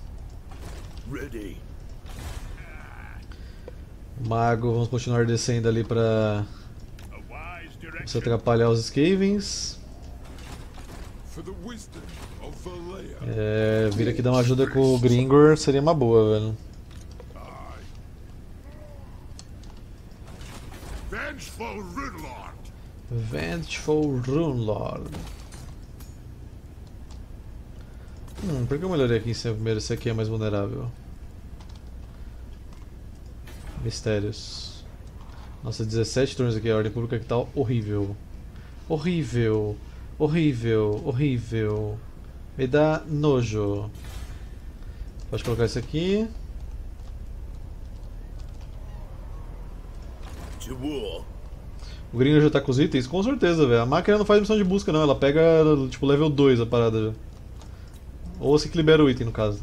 Mago, vamos continuar descendo ali pra se atrapalhar os Skavens. É, vir aqui dar uma ajuda com o Gringor seria uma boa, velho. Vengeful Runelord. Hum, por que eu melhorei aqui em cima primeiro? Esse aqui é mais vulnerável. Mistérios. Nossa, dezessete turnos aqui, a ordem pública que tá horrível. Horrível. Horrível. Horrível. Me dá nojo. Pode colocar isso aqui. O Gringo já tá com os itens? Com certeza, velho. A máquina não faz missão de busca, não. Ela pega, tipo, level dois a parada já. Ou assim que libera o item, no caso.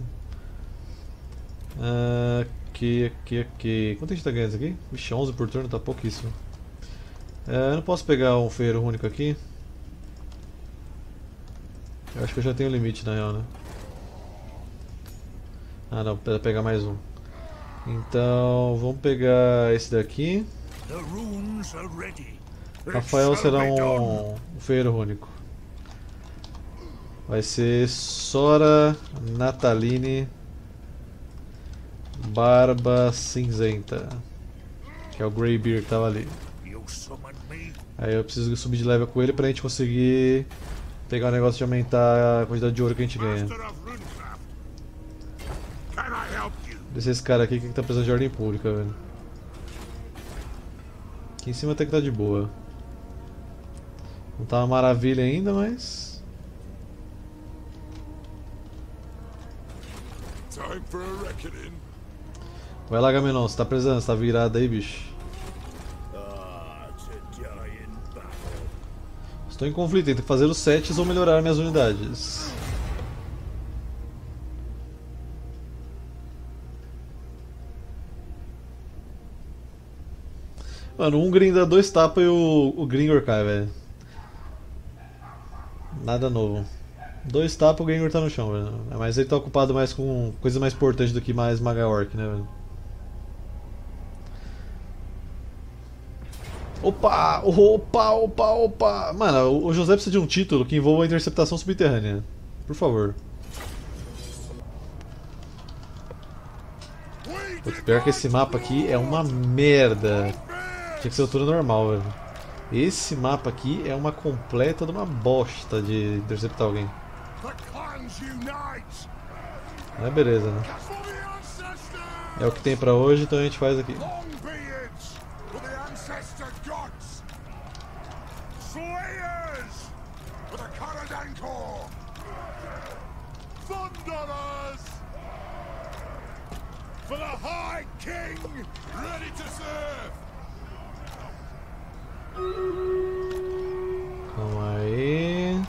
Uh, aqui, aqui, aqui. Quanto a gente tá ganhando isso aqui? Vixe, onze por turno, tá pouquíssimo. Uh, eu não posso pegar um ferreiro único aqui. Eu acho que eu já tenho o limite, na real, né? Ah, não, precisa pegar mais um. Então, vamos pegar esse daqui. Rafael será um, um ferreiro único. Vai ser Sora Nataline Barba Cinzenta, que é o Greybeard que tava ali. Aí eu preciso subir de level com ele pra gente conseguir pegar o negócio de aumentar a quantidade de ouro que a gente ganha. Deixa esse cara aqui que tá precisando de ordem pública, velho. Aqui em cima até que tá de boa. Não tá uma maravilha ainda, mas... Vai lá, Gamenon, você tá precisando, você tá virado aí, bicho. Estou em conflito entre fazer os sets ou melhorar minhas unidades. Mano, um Gring dá dois tapas e o, o Gringor cai, velho. Nada novo. Dois tapas, o Gringor tá no chão, velho. Mas ele tá ocupado mais com coisa mais importante do que mais Maga Orc, né, velho? Opa! Opa, opa, opa! Mano, o José precisa de um título que envolva a interceptação subterrânea. Por favor. Putz, pior que esse mapa aqui é uma merda. Tinha que ser altura normal, velho. Esse mapa aqui é uma completa de uma bosta de interceptar alguém. The clans unite! Mas beleza, né? For the ancestors! É o que tem pra hoje, então a gente faz aqui. Longbeards! For the ancestor gods! Slayers! For the Karadankor! Thunderers! For the High King! Ready to serve! Calma aí.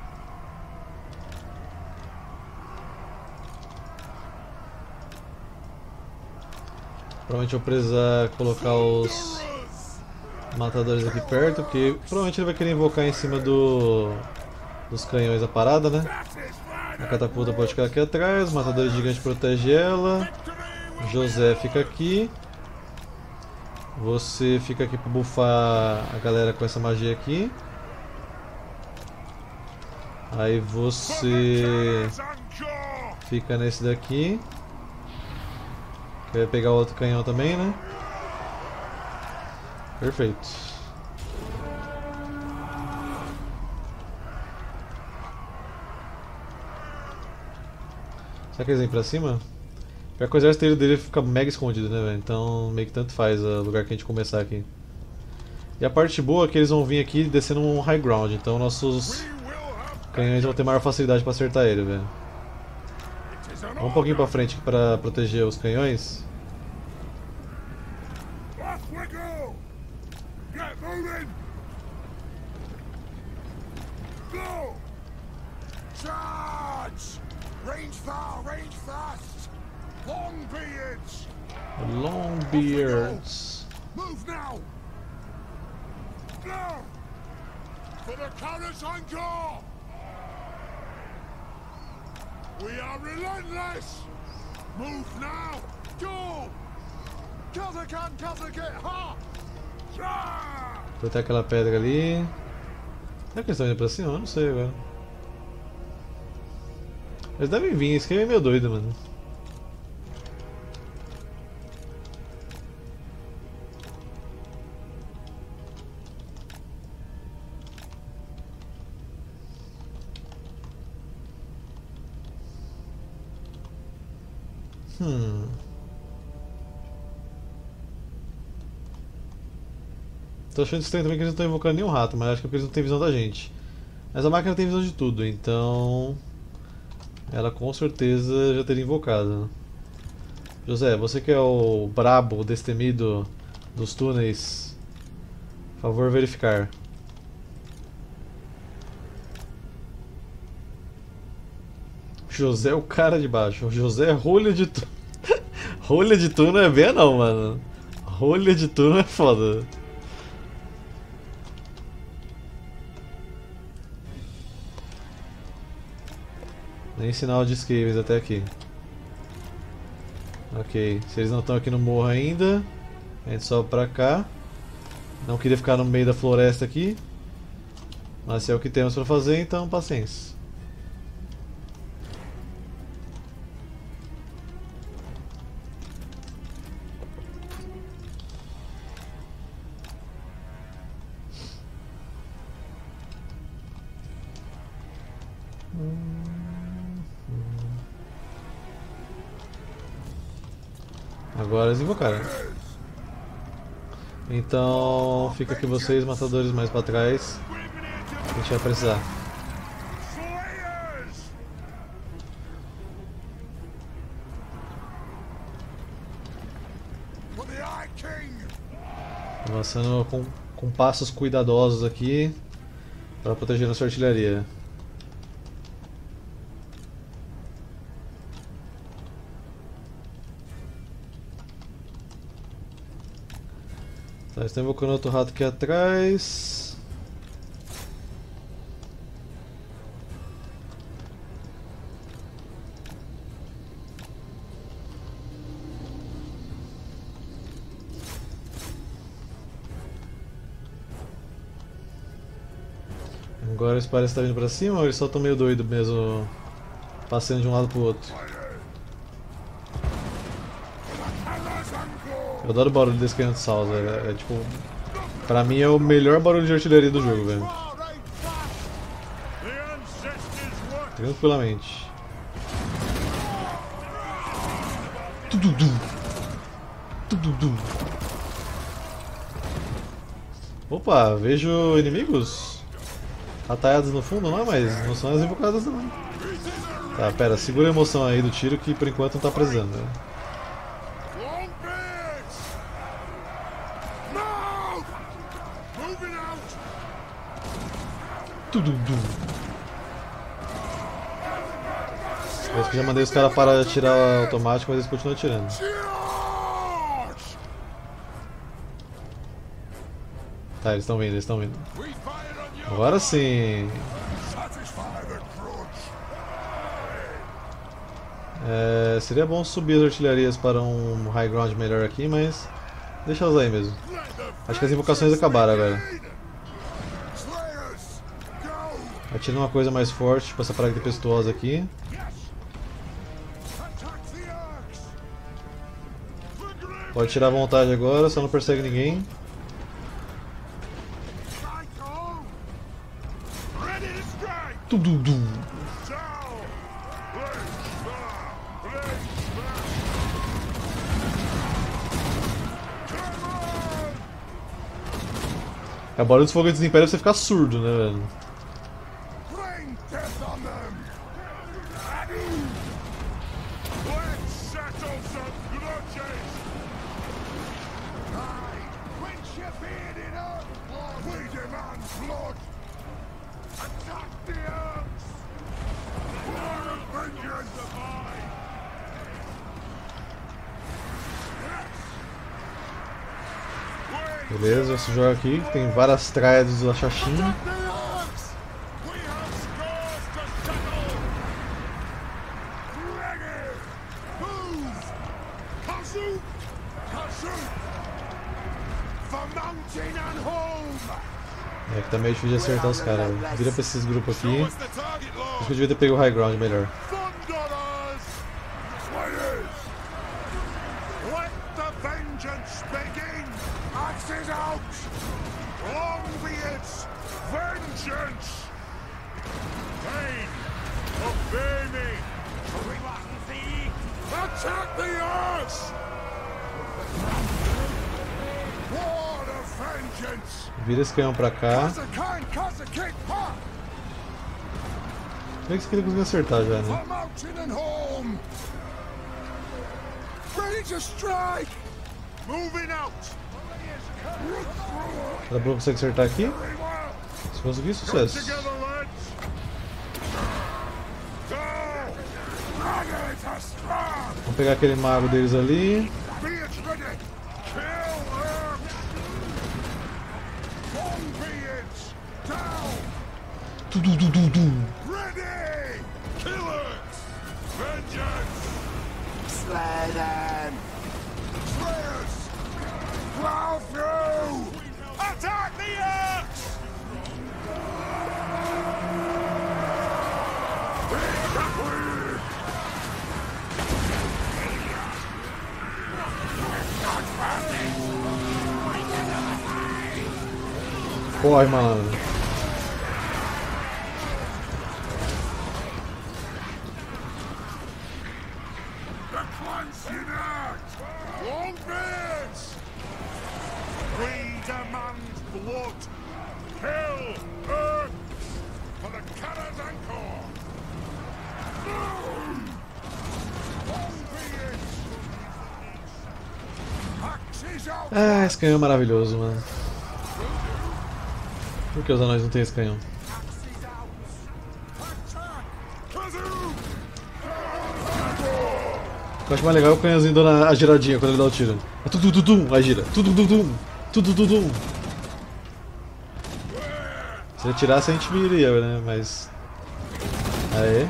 Provavelmente eu vou precisar colocar os matadores aqui perto, porque provavelmente ele vai querer invocar em cima do dos canhões a parada, né? A catapulta pode ficar aqui atrás, o matador gigante protege ela. José fica aqui. Você fica aqui para buffar a galera com essa magia aqui. Aí você fica nesse daqui. Vai pegar o outro canhão também, né? Perfeito. Será que eles vêm pra cima? Pior que o exército dele fica mega escondido, né, velho? Então meio que tanto faz o lugar que a gente começar aqui. E a parte boa é que eles vão vir aqui descendo um high ground, então nossos canhões vão ter maior facilidade pra acertar ele, velho. Vamos um pouquinho pra frente aqui pra proteger os canhões. Off we go! Get moving! Go! Charge! Range far, range fast! Longbeards! Longbeards. Move now! Go! For the Karadankor! We are relentless! Move now! Go! Kazakan, Kazakan, ha! Charge! Botar aquela pedra ali. Será que eles estão indo pra cima? Eu não sei agora. Eles devem vir, isso aqui é meio doido, mano. Hum. Tô achando estranho também que eles não estão invocando nenhum rato, mas acho que é porque eles não têm visão da gente. Mas a máquina tem visão de tudo, então ela com certeza já teria invocado. José, você que é o brabo, o destemido dos túneis, por favor verificar. José é o cara de baixo. O José é rolha de tu... rolha de tu não é bem não, mano. Rolha de tu não é foda. Nem sinal de escaves até aqui. Ok, se eles não estão aqui no morro ainda, a gente sobe pra cá. Não queria ficar no meio da floresta aqui, mas se é o que temos pra fazer, então paciência. Agora eles invocaram. Então fica aqui vocês, matadores, mais pra trás. A gente vai precisar. Avançando com, com passos cuidadosos aqui para proteger nossa artilharia. Tá, estão invocando outro rato aqui atrás. Agora eles parecem estar vindo pra cima ou eles só estão meio doidos mesmo, passando de um lado pro outro? Eu adoro o barulho desse canhão de sal, velho. É, é tipo Pra mim é o melhor barulho de artilharia do jogo, velho. Tranquilamente. Tududum. Tududum. Opa, vejo inimigos atalhados no fundo, não é? Mas não são as invocadas, não. Tá, pera, segura a emoção aí do tiro que por enquanto não tá precisando, né? Tududum. Parece que já mandei os caras parar de atirar automático, mas eles continuam atirando. Tá, eles estão vindo, eles estão vindo. Agora sim. É, seria bom subir as artilharias para um high ground melhor aqui, mas deixa elas aí mesmo. Acho que as invocações acabaram agora. Atira uma coisa mais forte, tipo essa praga tempestuosa aqui. Pode tirar à vontade agora, só não persegue ninguém. Tududum. É, o barulho dos foguetes do Império é você ficar surdo, né, velho? Beleza, esse jogo aqui tem várias traias do Ashashin. É que tá meio difícil de acertar os caras. Vira pra esses grupos aqui. Acho que eu devia ter pego o high ground melhor. Axes out! Long be its vengeance! Pain, obey me! Attack the earth! Ward of vengeance! Vira esse canhão pra cá. Como é que esse cara conseguiu acertar já, né? Ready to strike! Moving out! Dá pra conseguir acertar aqui? Se conseguir, sucesso. Vamos pegar aquele mago deles ali. Tududududum. Plow through! Attack the axe! Corre, mano. The cleansing act! Long beards! We demand blood! Hell, earth, for the Karazanko! Axes out! Ah, esse canhão é maravilhoso, mano. Por que os anões não tem esse canhão? Eu acho mais legal o canhãozinho dando a giradinha quando ele dá o tiro. É tudo tudum, aí gira. Tudo tudum, tudo tudum. Se ele tirasse a gente viria, né? Mas. Aê.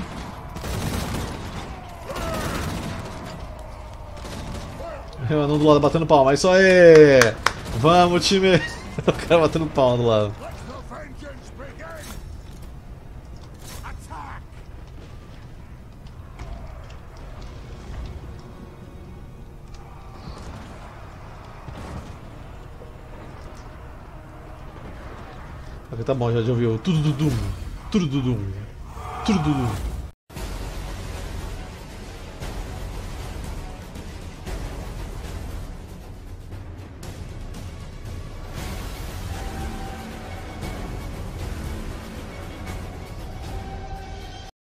O anão do lado batendo palma, é isso aí! Vamos, time! O cara batendo palma do lado. Tá bom, já, já ouviu. Tudo dudum. Tudo dudum. Tudo dudum.